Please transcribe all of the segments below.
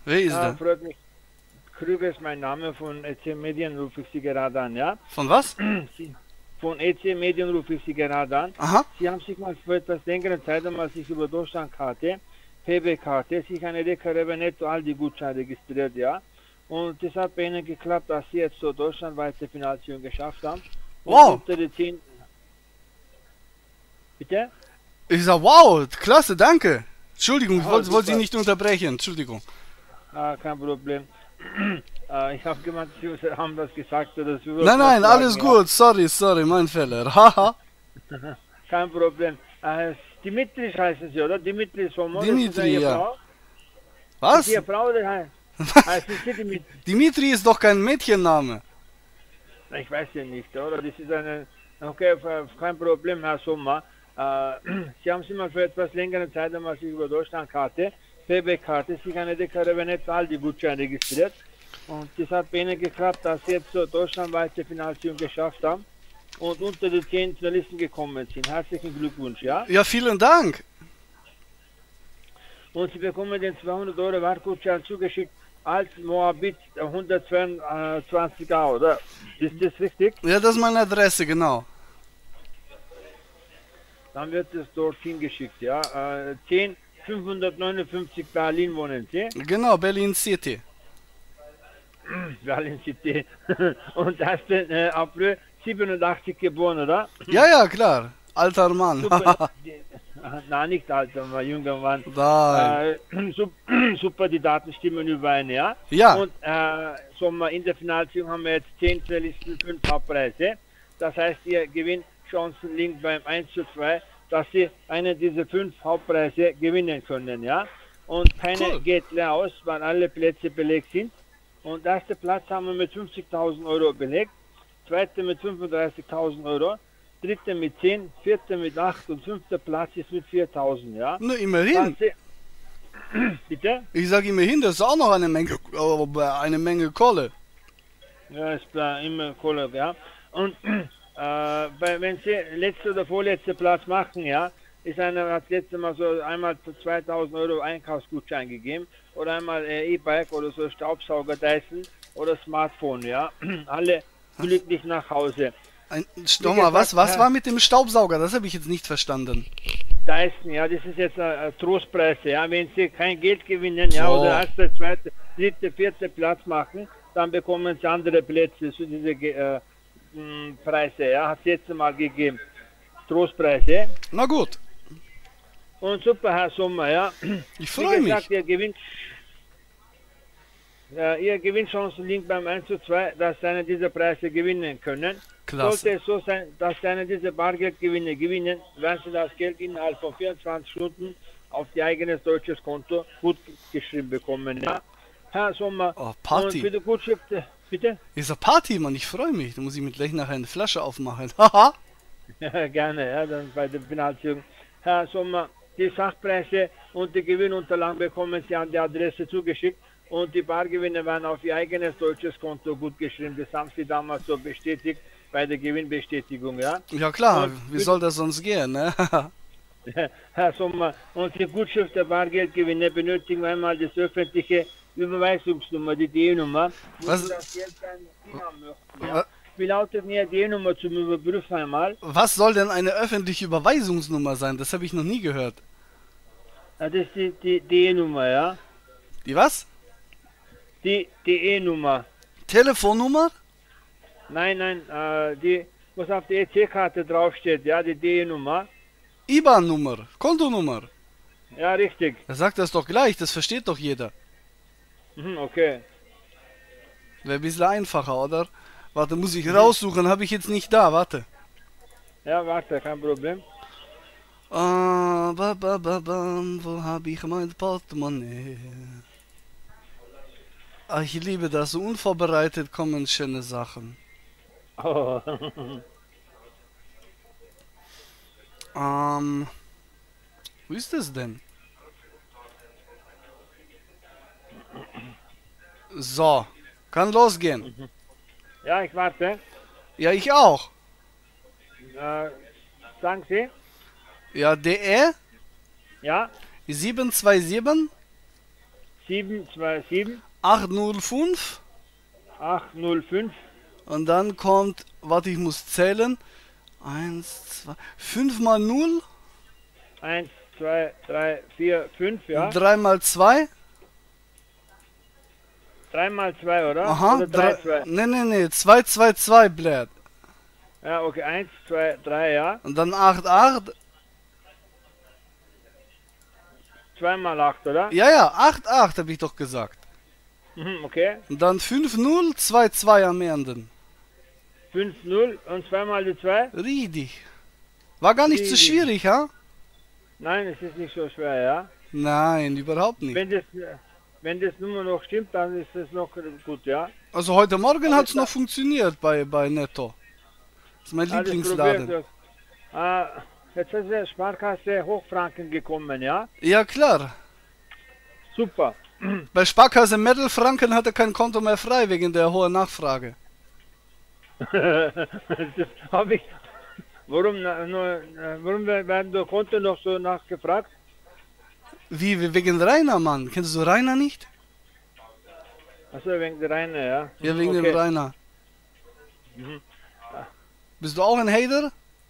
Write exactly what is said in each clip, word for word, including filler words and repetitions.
Wer ist Ja, da? freut mich. Krüger ist mein Name, von E C Medien rufe ich Sie gerade an, ja? Von was? Sie, von E C Medien rufe ich Sie gerade an. Aha. Sie haben sich mal vor etwas längeren Zeitraum sich über Deutschlandkarte, P B-Karte, sich eine Rewe Netto Aldi Gutschein registriert, ja? Und es hat bei Ihnen geklappt, dass Sie jetzt so deutschlandweite Finanzierung geschafft haben. Und Wow. unter den zehn... Bitte? Ich sag, wow, klasse, danke. Entschuldigung, ich Ah, wollte wollt Sie super. nicht unterbrechen. Entschuldigung. Ah, kein Problem. äh, ich habe gemeint, Sie haben das gesagt, oder Sie Nein, wollten was nein, alles sagen, ja? gut. Sorry, sorry, mein Fehler. Haha. Kein Problem. Äh, Dimitris heißen Sie, oder? Dimitris von Mod, ist das Dimitri, Ihre ja. Frau? Ist Was? Ihre Frau oder heißt, heißen Sie Dimitri? Dimitri ist doch kein Mädchenname. Ich weiß ja nicht, oder? Das ist eine... Okay, kein Problem, Herr Sommer. Äh, Sie haben sich mal für etwas längere Zeit einmal sich über Deutschlandkarte, P B-Karte, sich eine Rewe Aldi Gutschein registriert. Und das hat bei Ihnen geklappt, dass Sie jetzt so deutschlandweite Finanzierung geschafft haben und unter die zehn Finalisten gekommen sind. Herzlichen Glückwunsch, ja? Ja, vielen Dank. Und Sie bekommen den zweihundert Euro Wartgutschein zugeschickt als Moabit hundertzweiundzwanzig A, oder? Ist das richtig? Ja, das ist meine Adresse, genau. Dann wird es dorthin geschickt, ja? Äh, zehn fünfhundertneunundfünfzig Berlin wohnen Sie? Genau, Berlin City. Berlin City. Und ersten äh, April siebenundachtzig geboren, oder? Ja, ja, klar. Alter Mann. Super, die, na nicht alter, mal junger Mann. Nein. Äh, sup- super, die Daten stimmen überein, ja? Ja. Und äh, Sommer in der Finalziehung haben wir jetzt zehn Finalisten, fünf Hauptpreise. Das heißt, ihr Gewinnchancen liegen beim eins zu zwei, dass sie einen dieser fünf Hauptpreise gewinnen können, ja? Und keine Cool. geht leer aus, weil alle Plätze belegt sind. Und erster Platz haben wir mit fünfzigtausend Euro belegt, zweiter mit fünfunddreißigtausend Euro, dritter mit zehn, vierter mit acht und fünfter Platz ist mit viertausend, ja? Nur immerhin. Das, bitte? Ich sag immerhin, das ist auch noch eine Menge, äh, eine Menge Kohle. Ja, ist klar, immer Kohle, ja. Und äh, bei, wenn Sie letzter oder vorletzter Platz machen, ja, ist einer, hat letztes Mal so einmal zweitausend Euro Einkaufsgutschein gegeben oder einmal äh, E-Bike oder so Staubsauger Dyson oder Smartphone, ja. Alle glücklich nach Hause. Ein, Nochmal, was, was war mit dem Staubsauger? Das habe ich jetzt nicht verstanden. Dyson, ja, das ist jetzt ein, ein Trostpreis, ja. Wenn Sie kein Geld gewinnen, ja, So. oder erster, zweiter, dritter, vierter Platz machen, dann bekommen Sie andere Plätze für diese äh, mh, Preise, ja. Hat es jetzt mal gegeben. Trostpreise. Na gut, Und super, Herr Sommer, ja. ich Wie freue gesagt, mich. ihr gewinnt, äh, ihr Gewinnchancen liegen beim eins zu zwei, dass Sie einen dieser Preise gewinnen können. Klasse. Sollte es so sein, dass Sie einen dieser Bargeldgewinne gewinnen, werden Sie das Geld innerhalb von vierundzwanzig Stunden auf Ihr eigenes deutsches Konto gut geschrieben bekommen. Ja. Herr Sommer, Oh, und Party. für die Gutschrift, äh, bitte? Ich sag Party, Mann, ich freue mich. Da muss ich mir gleich nachher eine Flasche aufmachen. Haha. Ja, gerne, ja, dann bei der Finanzierung. Herr Sommer, die Sachpreise und die Gewinnunterlagen bekommen Sie an die Adresse zugeschickt und die Bargewinne werden auf Ihr eigenes deutsches Konto gut geschrieben. Das haben Sie damals so bestätigt bei der Gewinnbestätigung, ja. Ja klar, Und wie soll das sonst gehen, ne? Herr Sommer, und die Gutschrift der Bargeldgewinne benötigen wir einmal das öffentliche Überweisungsnummer, die D E-Nummer. Was- Das Geld dann haben möchten, ja. Wa- Wie lautet denn Ihre D E-Nummer zum Überprüfen einmal? Was soll denn eine öffentliche Überweisungsnummer sein? Das habe ich noch nie gehört. Ja, das ist die, die D E-Nummer, ja. Die was? Die D E-Nummer. Telefonnummer? Nein, nein, äh, die, was auf der E C-Karte draufsteht, ja, die D E-Nummer. I B A N-Nummer? Kontonummer? Ja, richtig. Er sagt das doch gleich, das versteht doch jeder. Mhm, okay. Wäre ein bisschen einfacher, oder? Warte, muss ich raussuchen, habe ich jetzt nicht da, warte. Ja, warte, kein Problem. Ah, ba, ba, ba, ba, wo habe ich mein Portemonnaie? Ah, ich liebe das, so unvorbereitet kommen schöne Sachen. Oh. Ähm, wo ist das denn? So, kann losgehen. Ja, ich warte. Ja, ich auch. Äh, sagen Sie? Ja, D E Ja, sieben zwei sieben sieben zwei sieben acht null fünf acht null fünf. und dann kommt, warte, ich muss zählen. eins, zwei, fünf mal null, eins, zwei, drei, vier, fünf, ja. drei mal zwei. drei mal zwei, oder? Aha, Oder drei, drei, zwei. nee, nee, nee, zwei zwei zwei bläht. Ja, okay, eins, zwei, drei, ja. Und dann acht acht. zwei mal acht, oder? Ja, ja, acht acht habe ich doch gesagt. Mhm, okay. Und dann fünf null, zwei zwei am Ende. fünf null und zwei mal die zwei? Richtig. War gar nicht so Richtig. schwierig, ha? Nein, es ist nicht so schwer, ja. Nein, überhaupt nicht. Wenn das, wenn das Nummer noch stimmt, dann ist das noch gut, ja. Also heute Morgen Aber hat es ich noch sag- funktioniert bei, bei Netto. Das ist mein Ah, das Lieblingsladen. probier ich. Ah, jetzt ist die Sparkasse Hochfranken gekommen, ja. Ja, klar. Super. Bei Sparkasse Mittelfranken hat er kein Konto mehr frei wegen der hohen Nachfrage. Das habe ich. Warum, na- nur, äh, warum werden der Konto noch so nachgefragt? Wie, wie wegen Rainer, Mann? Kennst du Rainer nicht? Achso, wegen der Reine, ja. Ja, wegen Okay. dem Rainer. Mhm. Bist du auch ein Hater?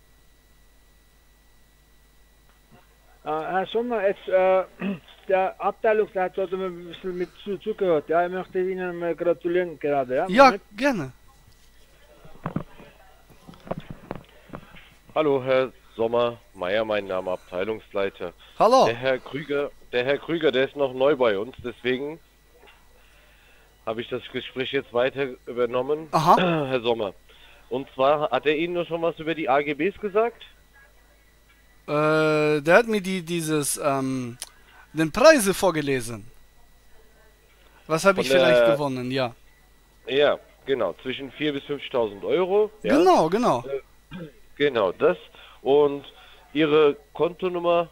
Äh, Herr Sommer, jetzt, äh, der Abteilungsleiter hat mir ein bisschen mit zu, zugehört. Ja, ich möchte Ihnen mal gratulieren gerade. Ja, Ja, Moment. gerne. Hallo Herr Sommer, Meier, mein Name, Abteilungsleiter. Hallo. Der Herr Krüger, der Herr Krüger, der ist noch neu bei uns, deswegen habe ich das Gespräch jetzt weiter übernommen. Aha. Herr Sommer. Und zwar hat er Ihnen noch schon was über die A G Bs gesagt? Äh, der hat mir die, dieses, ähm, den Preise vorgelesen. Was habe Von ich vielleicht der- gewonnen? Ja. Ja, genau, zwischen viertausend bis fünftausend Euro. Ja, Genau, genau. genau, das. Und Ihre Kontonummer,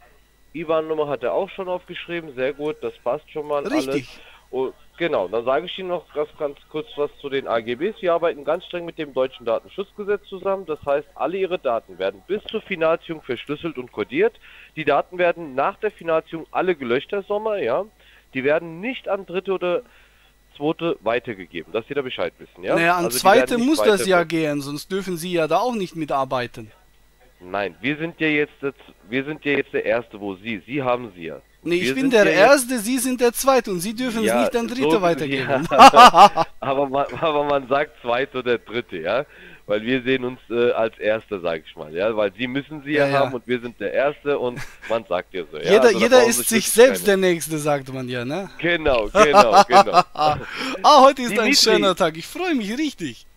I B A N-Nummer hat er auch schon aufgeschrieben. Sehr gut, das passt schon mal alles. Richtig. Und genau, dann sage ich Ihnen noch ganz, ganz kurz was zu den A G Bs. Wir arbeiten ganz streng mit dem deutschen Datenschutzgesetz zusammen. Das heißt, alle Ihre Daten werden bis zur Finalziehung verschlüsselt und kodiert. Die Daten werden nach der Finalziehung alle gelöscht, Herr Sommer, ja. Die werden nicht an Dritte oder Zweite weitergegeben, dass Sie da Bescheid wissen, ja. Naja, an Also die zweite werden nicht muss das weiter- ja gehen, sonst dürfen sie ja da auch nicht mitarbeiten. Nein, wir sind ja jetzt, das, wir sind ja jetzt der Erste, wo Sie, Sie haben Sie ja. Nee, ich Wir bin sind der ja jetzt- Erste, sie sind der Zweite und sie dürfen es Ja, nicht an Dritte so- weitergeben. ja. aber, man, aber man sagt Zweite oder Dritte, ja. Weil wir sehen uns äh, als Erste, sag ich mal, ja. Weil Sie müssen sie ja, Ja, ja. haben und wir sind der Erste und man sagt ja so, ja. jeder Also da jeder brauchen ist sich sich wirklich selbst keine- der Nächste, sagt man ja, ne? Genau, genau, genau. Ah, heute ist Die ein Mitri- schöner Tag. Ich freue mich richtig.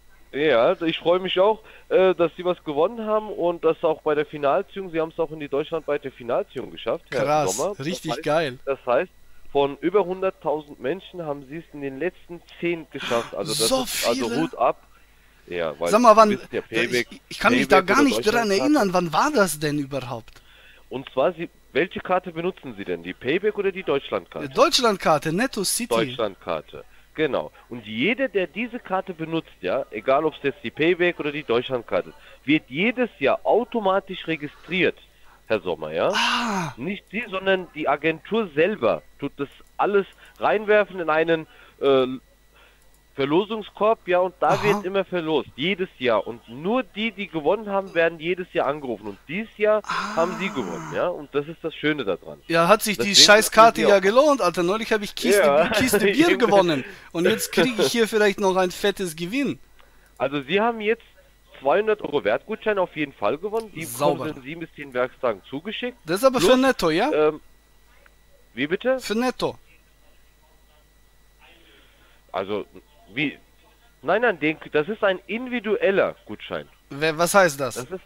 Ja, also ich freue mich auch, äh, dass Sie was gewonnen haben und das auch bei der Finalziehung, Sie haben es auch in die deutschlandweite Finalziehung geschafft, Herr Krass, Sommer. Das richtig heißt, geil. Das heißt, von über hunderttausend Menschen haben Sie es in den letzten zehn geschafft. Also das So ist also viele? Hut ab. Ja, weil Sag mal, wann. Sie wissen ja, Payback, ich, ich kann mich da Payback gar oder nicht dran Deutschlandkarte. erinnern. Wann war das denn überhaupt? Und zwar, Sie, welche Karte benutzen Sie denn? Die Payback oder die Deutschlandkarte? Deutschlandkarte, Netto City. Deutschlandkarte. Genau. Und jeder, der diese Karte benutzt, ja, egal ob es jetzt die Payback oder die Deutschlandkarte ist, wird jedes Jahr automatisch registriert, Herr Sommer, ja? Ah, Nicht Sie, sondern die Agentur selber tut das alles reinwerfen in einen äh, Verlosungskorb, ja, und da Aha. wird immer verlost, jedes Jahr. Und nur die, die gewonnen haben, werden jedes Jahr angerufen. Und dieses Jahr haben Sie gewonnen, ja, und das ist das Schöne daran. ja, hat sich die Deswegen Scheißkarte müssen Sie ja auch- gelohnt, Alter. Neulich habe ich Kiste, Ja. Kiste Bier gewonnen. Und jetzt kriege ich hier vielleicht noch ein fettes Gewinn. Also Sie haben jetzt zweihundert Euro Wertgutschein auf jeden Fall gewonnen. Die Sauber. bekommen Sie in sieben bis zehn Werktagen zugeschickt. Das ist aber Plus, für Netto, ja? Ähm, wie bitte? Für Netto. Also, wie? Nein, nein, den, das ist ein individueller Gutschein. Wer- Was heißt das? Das ist...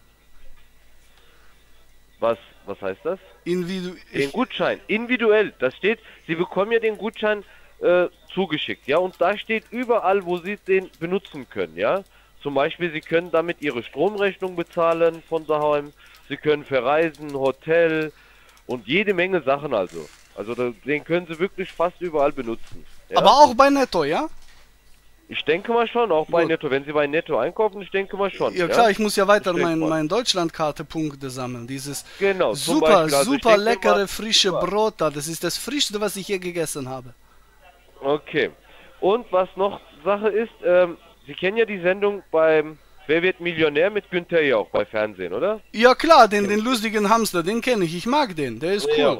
Was, was heißt das? Individu Den Gutschein, individuell. Das steht, Sie bekommen ja den Gutschein äh, zugeschickt, ja, und da steht überall, wo Sie den benutzen können, ja. Zum Beispiel, Sie können damit Ihre Stromrechnung bezahlen von daheim, Sie können verreisen, Hotel und jede Menge Sachen also. Also da, den können Sie wirklich fast überall benutzen. Ja? Aber auch bei Netto, ja? Ich denke mal schon, auch bei Gut. Netto. Wenn Sie bei Netto einkaufen, ich denke mal schon. Ja klar, ich muss ja weiter Ich denk mein, mal. mein Deutschlandkarte-Punkte sammeln. Dieses Genau, zum super, Beispiel. Also ich super denke leckere, mal- frische Brot da. Das ist das Frischste, was ich je gegessen habe. Okay. Und was noch Sache ist, ähm, Sie kennen ja die Sendung beim Wer wird Millionär mit Günther Jauch bei Fernsehen, oder? Ja klar, den, den lustigen Hamster, den kenne ich. Ich mag den, der ist cool. Ja.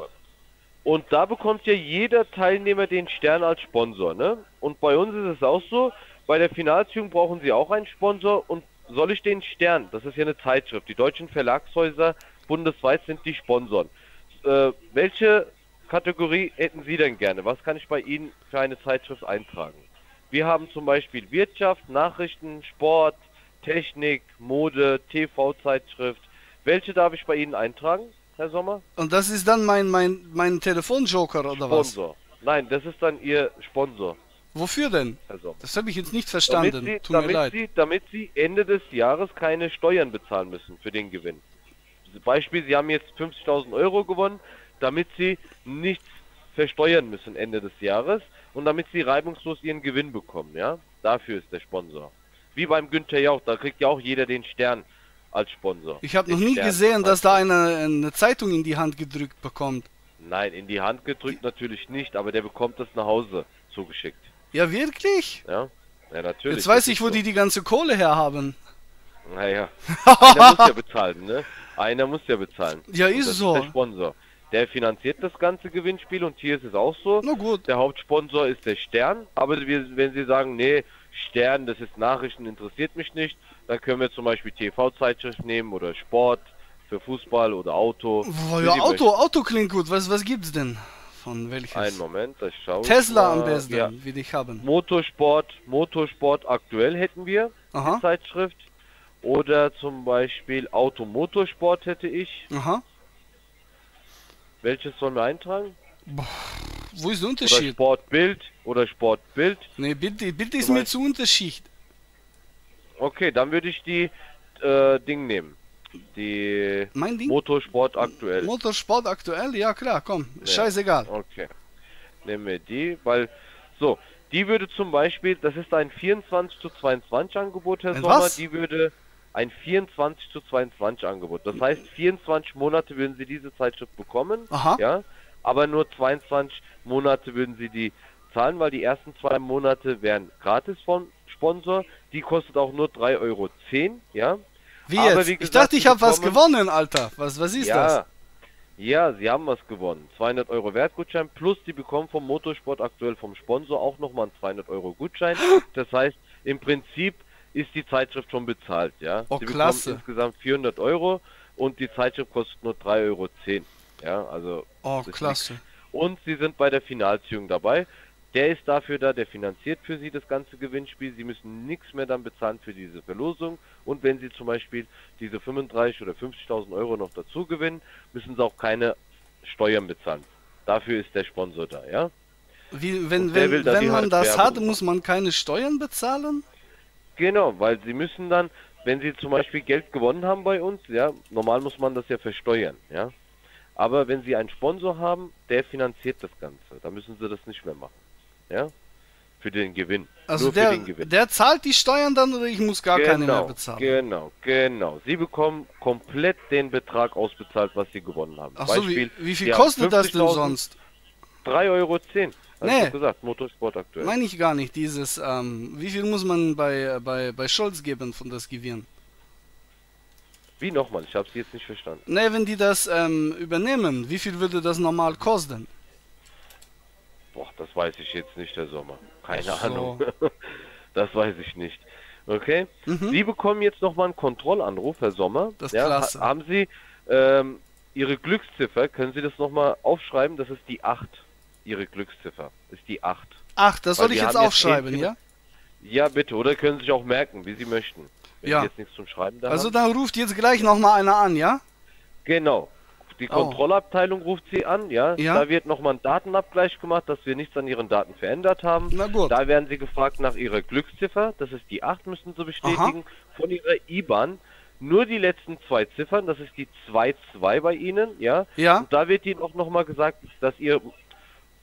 Und da bekommt ja jeder Teilnehmer den Stern als Sponsor, ne? Und bei uns ist es auch so, bei der Finalziehung brauchen Sie auch einen Sponsor und soll ich den Stern, das ist ja eine Zeitschrift, die deutschen Verlagshäuser bundesweit sind die Sponsoren. Äh, welche Kategorie hätten Sie denn gerne? Was kann ich bei Ihnen für eine Zeitschrift eintragen? Wir haben zum Beispiel Wirtschaft, Nachrichten, Sport, Technik, Mode, T V-Zeitschrift. Welche darf ich bei Ihnen eintragen, Herr Sommer? Und das ist dann mein, mein, mein Telefonjoker oder was? Sponsor. Nein, das ist dann Ihr Sponsor, Wofür denn? Herr Sommer. Das habe ich jetzt nicht Damit verstanden. Sie, Tut mir damit, leid. Sie, damit Sie Ende des Jahres keine Steuern bezahlen müssen für den Gewinn. Beispiel, Sie haben jetzt fünfzigtausend Euro gewonnen, damit Sie nichts versteuern müssen Ende des Jahres und damit Sie reibungslos Ihren Gewinn bekommen, ja? Dafür ist der Sponsor. Wie beim Günther Jauch, da kriegt ja auch jeder den Stern als Sponsor. Ich habe noch Den nie Stern gesehen, als dass da eine, eine Zeitung in die Hand gedrückt bekommt. Nein, in die Hand gedrückt natürlich nicht, aber der bekommt das nach Hause zugeschickt. Ja, wirklich? Ja, ja natürlich. Jetzt weiß das ich, ist wo so. die die ganze Kohle herhaben. Naja, einer muss ja bezahlen, ne? Einer muss ja bezahlen. Ja, Und ist das so. Ist der Sponsor. Der finanziert das ganze Gewinnspiel und hier ist es auch so. Na gut. Der Hauptsponsor ist der Stern, aber wir, wenn Sie sagen, nee, Stern, das ist Nachrichten, interessiert mich nicht, dann können wir zum Beispiel T V-Zeitschrift nehmen oder Sport für Fußball oder Auto. Boah, Wie ja, Sie Auto, Auto klingt gut. Was, was gibt's denn? Von welches? Einen Moment, das schaue ich Tesla mal. am besten, Ja. will ich haben. Motorsport, Motorsport aktuell hätten wir, Aha. die Zeitschrift. Oder zum Beispiel Automotorsport hätte ich. Aha. Welches sollen wir eintragen? Wo ist der Oder Unterschied? Sportbild oder Sportbild. Nee, Bild, Bild ist Zum mir Beispiel- zu Unterschied. Okay, dann würde ich die äh, Ding nehmen. Die Mein Ding? Motorsport aktuell. Motorsport aktuell? Ja klar, komm. Ja. Scheißegal. Okay. Nehmen wir die, weil so, die würde zum Beispiel, das ist ein vierundzwanzig zu zweiundzwanzig Angebot, Herr Ein Sommer, was? die würde ein vierundzwanzig zu zweiundzwanzig Angebot. Das heißt, vierundzwanzig Monate würden Sie diese Zeitschrift bekommen, Aha. ja, aber nur zweiundzwanzig Monate würden Sie die zahlen, weil die ersten zwei Monate wären gratis vom Sponsor. Die kostet auch nur drei Euro zehn, ja. Wie Aber jetzt? wie ich gesagt, dachte, ich Sie habe was bekommen- gewonnen, Alter. Was, was ist ja, das? ja, Sie haben was gewonnen. zweihundert Euro Wertgutschein plus Sie bekommen vom Motorsport aktuell vom Sponsor auch nochmal einen zweihundert Euro Gutschein. Das heißt, im Prinzip ist die Zeitschrift schon bezahlt, ja. Oh, Sie klasse. bekommen insgesamt vierhundert Euro und die Zeitschrift kostet nur drei Euro zehn. Ja, also. Oh, das ist klasse. nix. Und Sie sind bei der Finalziehung dabei. Der ist dafür da, der finanziert für Sie das ganze Gewinnspiel. Sie müssen nichts mehr dann bezahlen für diese Verlosung. Und wenn Sie zum Beispiel diese fünfunddreißig oder fünfzigtausend Euro noch dazu gewinnen, müssen Sie auch keine Steuern bezahlen. Dafür ist der Sponsor da, ja? Wie, wenn Und der wenn, will, dass wenn die man halt das Werbung hat, machen. muss man keine Steuern bezahlen? Genau, weil Sie müssen dann, wenn Sie zum Beispiel Geld gewonnen haben bei uns, ja, normal muss man das ja versteuern, ja? Aber wenn Sie einen Sponsor haben, der finanziert das Ganze. Da müssen Sie das nicht mehr machen, ja? Für den Gewinn. Also Nur der, für den Gewinn. der zahlt die Steuern dann oder ich muss gar keine mehr bezahlen? Genau, genau. Sie bekommen komplett den Betrag ausbezahlt, was Sie gewonnen haben. Ach so, wie, Beispiel, wie viel Sie haben kostet das denn fünfzigtausend, sonst? drei Euro zehn. Hast Nee. du gesagt, Motorsport aktuell. Meine ich gar nicht, dieses, ähm, wie viel muss man bei, bei, bei Scholz geben von das Gewinn? Wie nochmal? Ich habe Sie jetzt nicht verstanden. Ne, wenn die das ähm, übernehmen, wie viel würde das normal kosten? Boah, das weiß ich jetzt nicht, Herr Sommer. Keine Ach so. Ahnung. Das weiß ich nicht. Okay? Mhm. Sie bekommen jetzt nochmal einen Kontrollanruf, Herr Sommer. Das ist ja, klasse. ha- Haben Sie ähm, Ihre Glücksziffer, können Sie das nochmal aufschreiben? Das ist die acht. Ihre Glücksziffer ist die acht. Ach, das Weil soll ich wir jetzt haben jetzt aufschreiben, zehn ja? Ja, bitte. Oder können Sie sich auch merken, wie Sie möchten. Wenn Ja. Sie jetzt nichts zum Schreiben da Also haben. dann ruft jetzt gleich nochmal einer an, ja? Genau. Die Oh. Kontrollabteilung ruft Sie an, ja. Ja. Da wird nochmal ein Datenabgleich gemacht, dass wir nichts an Ihren Daten verändert haben. Na gut. Da werden Sie gefragt nach Ihrer Glücksziffer. Das ist die acht, müssen Sie bestätigen. Von Ihrer I B A N. Nur die letzten zwei Ziffern, das ist die zwei zwei bei Ihnen, ja. Ja? Und da wird Ihnen auch nochmal gesagt, dass Ihr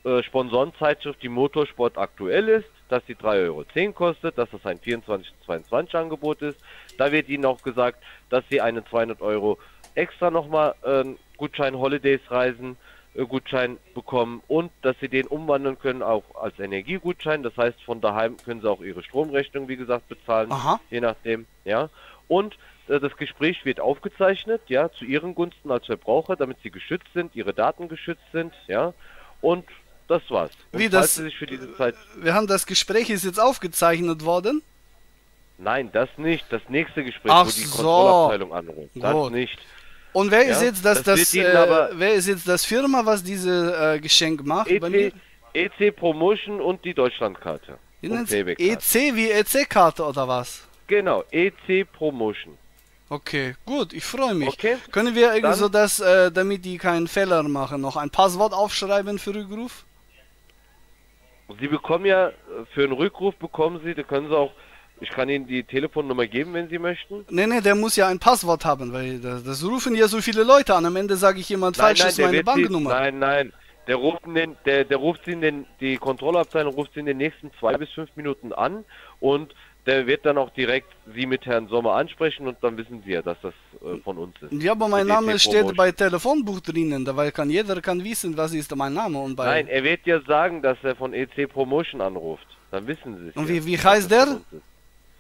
äh, Sponsorenzeitschrift, die Motorsport aktuell ist, dass die drei Euro zehn kostet, dass das ein vierundzwanzig zweiundzwanzig Angebot ist. Da wird Ihnen auch gesagt, dass Sie einen zweihundert Euro extra nochmal äh, Gutschein Holidays Reisen äh, Gutschein bekommen und dass Sie den umwandeln können auch als Energiegutschein. Das heißt, von daheim können Sie auch Ihre Stromrechnung, wie gesagt, bezahlen, Aha. je nachdem. Ja. Und äh, das Gespräch wird aufgezeichnet, ja, zu Ihren Gunsten als Verbraucher, damit Sie geschützt sind, Ihre Daten geschützt sind, ja. Und das war's. Und Wie, falls das- Sie sich für diese Zeit... Wir haben das Gespräch, ist jetzt aufgezeichnet worden. Nein, das nicht. Das nächste Gespräch, Ach wo die so. Kontrollabteilung anruft. Das Gut. nicht. Und wer ist Ja, jetzt das, das das, wird äh, Ihnen aber- wer ist jetzt das Firma, was diese äh, Geschenk macht? Bei mir? E C, E C Promotion und die Deutschlandkarte. Wie Und nennt's? Payback-Karte. E C wie E C-Karte oder was? Genau, E C Promotion. Okay, gut, ich freue mich. Okay. Können wir irgendwie Dann- so, dass, äh, damit die keinen Fehler machen, noch ein Passwort aufschreiben für Rückruf? Sie bekommen ja, äh, für einen Rückruf bekommen Sie, da können Sie auch, ich kann Ihnen die Telefonnummer geben, wenn Sie möchten. Nee, nee, der muss ja ein Passwort haben, weil das, das rufen ja so viele Leute an. Am Ende sage ich jemand falsches der meine wird Sie, Banknummer. nein, nein, der ruft in den, der, der ruft Sie in den, die Kontrollabteilung ruft Sie in den nächsten zwei bis fünf Minuten an und der wird dann auch direkt Sie mit Herrn Sommer ansprechen und dann wissen Sie ja, dass das äh, von uns ist. Ja, aber mein Mit Name E C steht Promotion. bei Telefonbuch drinnen, da weil kann jeder kann wissen, was ist mein Name und bei. Nein, er wird ja sagen, dass er von E C Promotion anruft. Dann wissen Sie es. Und ja, wie- wie dass heißt das der? von uns ist.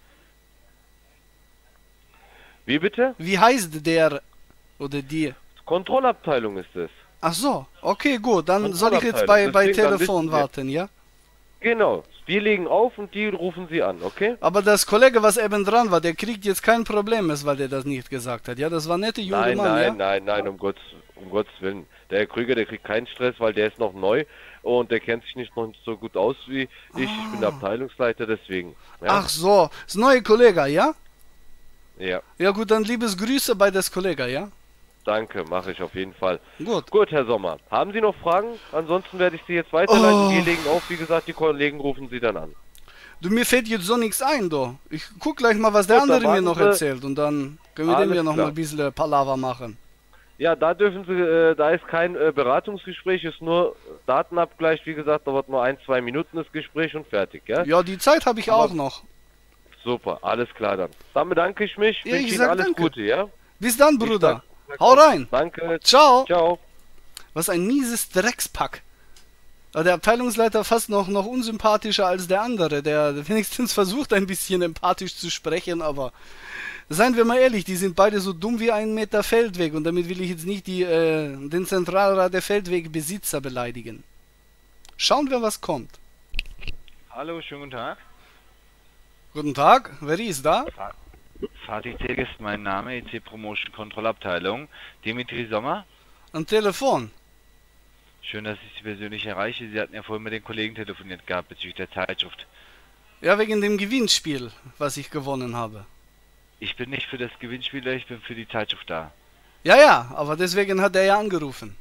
Wie bitte? Wie heißt der oder die? Kontrollabteilung ist es. Ach so, okay, gut, dann soll ich jetzt Kontrollabteilung, bei, bei deswegen, dann Telefon wissen wir. warten, ja? Genau. Wir legen auf und die rufen Sie an, okay? Aber das Kollege, was eben dran war, der kriegt jetzt kein Problem, ist, weil der das nicht gesagt hat. Ja, das war nette junge Nein, Mann, nein, ja? nein, nein, um Gottes, um Gottes Willen. Der Herr Krüger, der kriegt keinen Stress, weil der ist noch neu und der kennt sich nicht noch nicht so gut aus wie ich. Ich bin der Abteilungsleiter, deswegen. Ja, Ach so, das neue Kollege, ja? ja. Ja gut, dann liebes Grüße bei das Kollege, ja? Danke, mache ich auf jeden Fall. Gut. Gut, Herr Sommer. Haben Sie noch Fragen? Ansonsten werde ich Sie jetzt weiterleiten. Oh. Wir legen auf, wie gesagt, die Kollegen rufen Sie dann an. Du, mir fällt jetzt so nichts ein, du. Ich guck gleich mal, was der Gut, dann andere mir warten noch Sie. erzählt und dann können wir dem Alles ja noch klar. mal ein bisschen Palaver machen. Ja, da dürfen Sie, äh, da ist kein äh, Beratungsgespräch, ist nur Datenabgleich, wie gesagt, dauert nur ein, zwei Minuten das Gespräch und fertig, ja? Ja, die Zeit habe ich Aber- auch noch. Super, alles klar dann. Dann bedanke ich mich, Ja, wünsche ich Ihnen sag alles danke. Gute, ja? Bis dann, Ich Bruder. sag- Hau rein. Danke, Ciao. ciao. Was ein mieses Dreckspack. Aber der Abteilungsleiter fast noch, noch unsympathischer als der andere, der wenigstens versucht ein bisschen empathisch zu sprechen, aber seien wir mal ehrlich, die sind beide so dumm wie ein Meter Feldweg und damit will ich jetzt nicht die, äh, den Zentralrat der Feldwegbesitzer beleidigen. Schauen wir, was kommt. Hallo, schönen guten Tag. Guten Tag, wer ist da? Fatih Tek ist mein Name, E C Promotion Kontrollabteilung. Dimitri Sommer. Am Telefon. Schön, dass ich Sie persönlich erreiche. Sie hatten ja vorhin mit den Kollegen telefoniert gehabt bezüglich der Zeitschrift. Ja, wegen dem Gewinnspiel, was ich gewonnen habe. Ich bin nicht für das Gewinnspiel, ich bin für die Zeitschrift da. Ja, ja, aber deswegen hat er ja angerufen.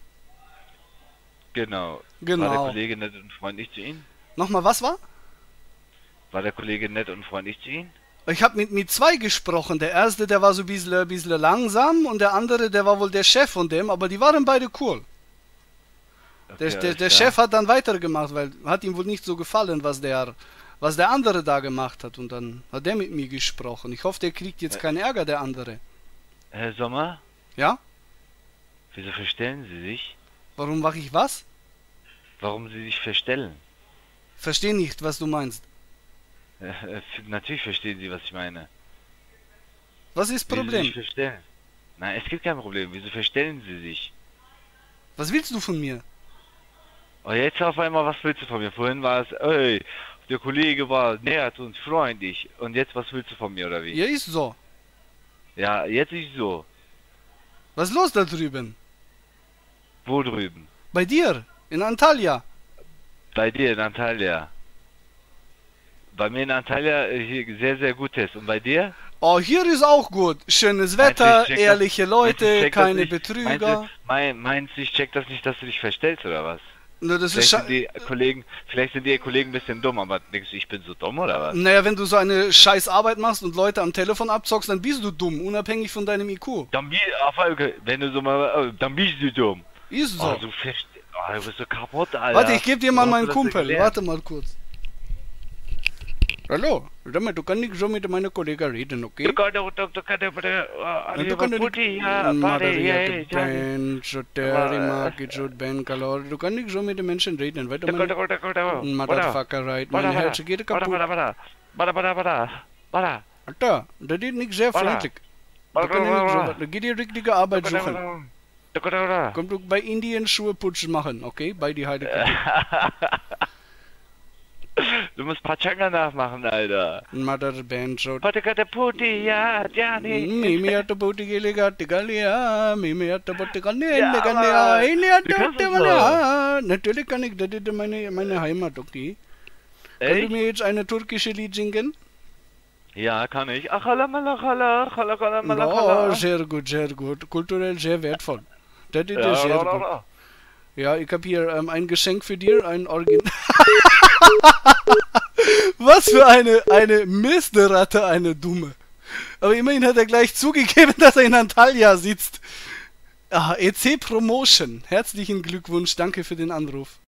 Genau. War Genau. der Kollege nett und freundlich zu Ihnen? Nochmal, was war? War der Kollege nett und freundlich zu Ihnen? Ich habe mit, mit zwei gesprochen. Der erste, der war so ein bisschen, bisschen langsam und der andere, der war wohl der Chef von dem, aber die waren beide cool. Der, Okay, der, alles der klar. Chef hat dann weitergemacht, weil hat ihm wohl nicht so gefallen, was der, was der andere da gemacht hat. Und dann hat der mit mir gesprochen. Ich hoffe, der kriegt jetzt keinen Ärger, der andere. Herr Sommer, Ja? wieso verstellen Sie sich? Warum mache ich was? Warum Sie sich verstellen? Verstehe nicht, was du meinst. Äh, äh, natürlich verstehen Sie, was ich meine. Was ist Wieso sich Problem? verstellen? Nein, es gibt kein Problem. Wieso verstellen Sie sich? Was willst du von mir? Oh, jetzt auf einmal, was willst du von mir? Vorhin war es, ey, der Kollege war nett und freundlich. Und jetzt, was willst du von mir, oder wie? Ja, ist so. Ja, jetzt ist so. Was ist los da drüben? Wo drüben? Bei dir, in Antalya. Bei dir in Antalya. Bei mir in Antalya äh, hier sehr, sehr gutes. Und bei dir? Oh, hier ist auch gut. Schönes Meinst du, Wetter, ich check ehrliche das- meinst du, ich Leute, check das keine nicht? Betrüger. Meinst du, mein, meinst du, ich check das nicht, dass du dich verstellst, oder was? Na, das ist Vielleicht scha- sind die Kollegen, vielleicht sind die Kollegen ein bisschen dumm, aber denkst du, ich bin so dumm, oder was? Naja, wenn du so eine scheiß Arbeit machst und Leute am Telefon abzockst, dann bist du dumm, unabhängig von deinem I Q. Dann, bi- auf einmal, wenn du so mal, äh, dann bist du dumm. Ist so. Oh, du verstehst. Oh, du bist so kaputt, Alter. Warte, ich geb dir mal Wo hast meinen du das Kumpel. gelernt? Warte mal kurz. Hallo, sag mal, du kannst nicht so mit meinen Kollegen reden, okay? Du kannst doch, du, du kannst doch, bitte, Du du kannst Putti, ja, Buddy, ja, ja, Ben, Terry, Market, Ben, Kalor. Du kannst nicht so mit den Menschen reden, weißt du, du kannst meine doch, du kannst Motherfucker, right? Mein Herz geht Warte, kaputt. warte, warte, warte, warte, warte, warte. Alter, das ist nicht sehr Warte. freundlich. Du kannst ja nicht so, da geht die richtige Arbeit suchen. Du kannst doch, Komm du bei Indien Schuhe putzen machen, okay? Bei die Heilige. du musst Pachanga nachmachen, Alter. Mother Band, so. Warte, der Putti, ja, ja, nee. Mimi hat der Putti gelegt, Galia, Mimi hat der Putti gelegt, Ja, Galia, aber Inni hat du der kannst Putti es doch. gelegt. Natürlich kann ich, das ist meine, meine Heimat, okay? Kannst du Echt? mir jetzt eine türkische Lied singen? Ja, kann ich. Ach, chala, mala, chala, chala, chala, mala, Oh, chala. sehr gut, sehr gut. Kulturell sehr wertvoll. Das ist Ja, sehr ra, ra, gut. ra. Ja, ich habe hier ähm, ein Geschenk für dir, ein Origin. Was für eine, eine Misteratte, eine Dumme. Aber immerhin hat er gleich zugegeben, dass er in Antalya sitzt. Ah, E C Promotion. Herzlichen Glückwunsch, danke für den Anruf.